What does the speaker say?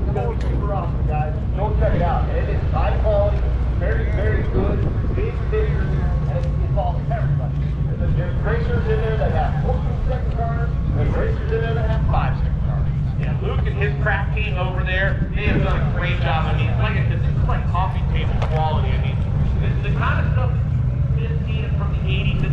is going to be super awesome, guys. Go check it out. It is high quality, very, very good, big figures, and it involves everybody. There's racers in there that have 14-second cars, there's racers in there that have 5-second cars. Yeah, Luke and his craft team over there, they have done a great job. I mean, like I said, this is like coffee table quality. I mean, this is the kind of stuff this team from the 80s